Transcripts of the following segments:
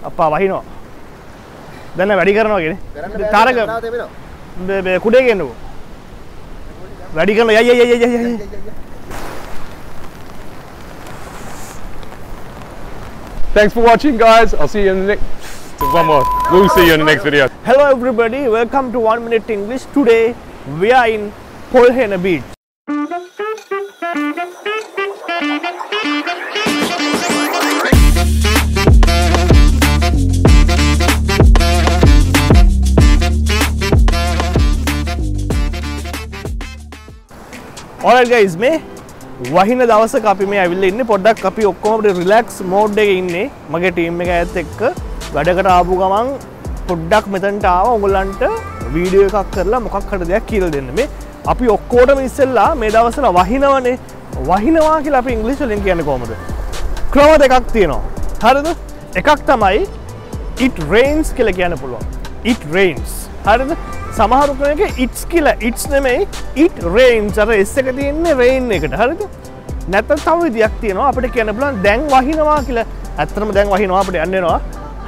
අප්පා වහිනවා. දැන් වැඩි කරනවා කියන්නේ. තාරක මේ කුඩේ ගන්නකො. වැඩි කරනවා යයි. Thanks for watching, guys. I'll see you in the next. One more. We'll see you in the next video. Hello everybody, welcome to 1 Minute English. Today we are in Polhena Beach. Alright guys, මේ වහින දවසක අපි මේ ඇවිල්ලා ඉන්නේ පොඩ්ඩක් අපි ඔක්කොම අපිට රිලැක්ස් මෝඩ් එකේ ඉන්නේ මගේ ටීම් එක ඇත් එක්ක වැඩකට ආපු ගමන් පොඩ්ඩක් මෙතනට ආවා ඔයගලන්ට වීඩියෝ එකක් කරලා මොකක් හරි දෙයක් කියලා දෙන්න මේ අපි ඔක්කොටම ඉස්සෙල්ලා මේ දවස්වල වහිනවනේ වහිනවා කියලා අපි ඉංග්‍රීසි වලින් කියන්නේ කොහමද ක්‍රම දෙකක් තියෙනවා හරිද එකක් තමයි it rains කියලා කියන්න පුළුවන් it rains හරිද සමහරු කෙනෙක් it's කියලා it's නෙමෙයි it rains අර s එක තියෙන්නේ rain එකට හරිද නැත්නම් තව විදියක් තියෙනවා අපිට කියන්න පුළුවන් දැන් වහිනවා කියලා ඇත්තටම දැන් වහිනවා අපිට යන්න වෙනවා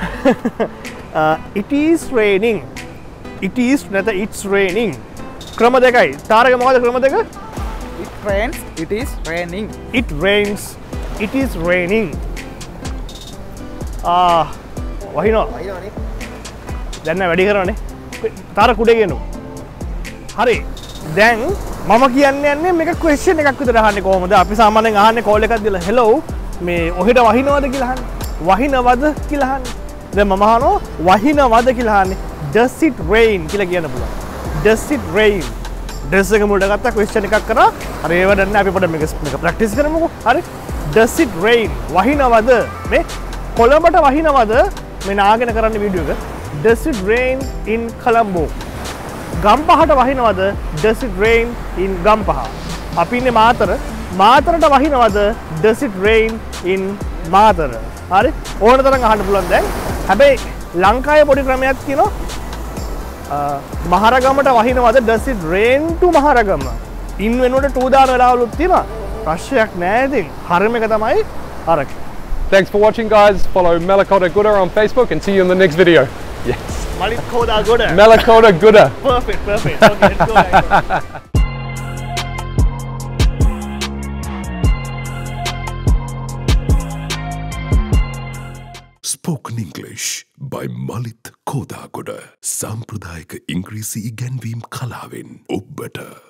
it is raining it is නැත්නම් it's raining ක්‍රම දෙකයි තාරක මොකද ක්‍රම දෙක it rains it is raining it rains it is raining වහිනවා දැන් වැඩි කරනනේ තාර කුඩේ කියනවා. හරි. දැන් මම කියන්නේ මේක ක්වෙස්චන් එකක් විතර අහන්නේ කොහොමද? අපි සාමාන්‍යයෙන් අහන්නේ කෝල් එකක් දීලා hello මේ ඔහෙට වහිනවද කියලා අහන්නේ. වහිනවද කියලා අහන්නේ. දැන් මම අහනවා වහිනවද කියලා අහන්නේ. Does it rain කියලා කියන්න පුළුවන්. Does it rain? Does එක මුලට ගත්තා ක්වෙස්චන් එකක් කරා. හරි ඒව දැන් අපි පොඩ්ඩක් මේක ප්‍රැක්ටිස් කරමුකෝ. හරි. Does it rain? වහිනවද? මේ කොළඹට වහිනවද? මේ නාගෙන කරන්න වීඩියෝ එක. Does it rain in Colombo? ගම්පහට වහිනවද? Does it rain in Gampaha? අපි ඉන්නේ Matara. මාතරට වහිනවද? Does it rain in Matara? හරි? ඕන තරම් අහන්න පුළුවන් දැන්. හැබැයි ලංකාවේ පොඩි ක්‍රමයක් තියෙනවා. මහරගමට වහිනවද? Does it rain to Maharagama? ඉන් වෙනුවට to දාන වෙලාවලුත් තියෙනවා. ප්‍රශ්නයක් නෑ ඉතින්. හරිම එක තමයි අරක. Thanks for watching, guys. Follow Kodagoda on Facebook and see you in the next video. Yes. Malith Kodagoda. Kodagoda. Perfect. Okay, let's go. Spoken English by Malith Kodagoda. Sampradayika Ingrisi ඉගැන්වීම් කලාවෙන් ඔබට